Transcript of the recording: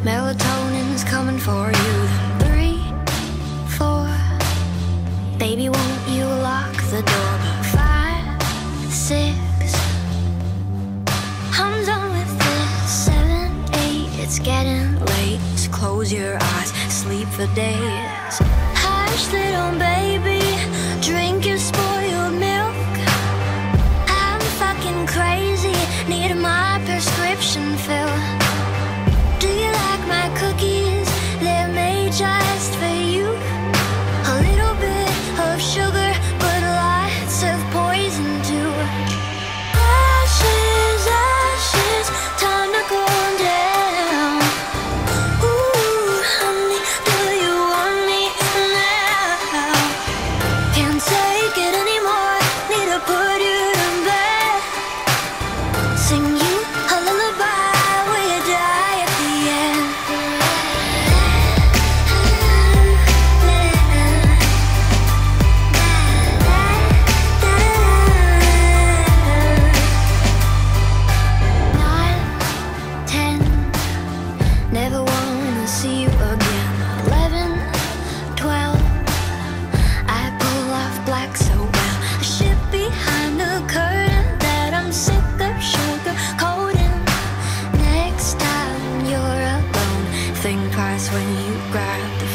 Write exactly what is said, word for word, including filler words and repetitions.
Melatonin's coming for you. Three, four, baby, won't you lock the door? Five, six, I'm done with this. Seven, eight, it's getting late. So close your eyes, sleep for days. Hush, little baby, drink your spoiled milk. I'm fucking crazy, need my prescription filled. Do you like my cookies? They're made just for you. A little bit of sugar, but lots of poison too. Ashes, ashes, time to cool down. Ooh, honey, do you want me now? Can't take it anymore, need to put you to bed. Sing you a lullaby where you die at the end. Nine, ten, never wanna see you again. Eleven, twelve, I pull off black so well. A ship behind the curtain that I'm sick of sugar coating. Next time you're alone, think twice when you grab the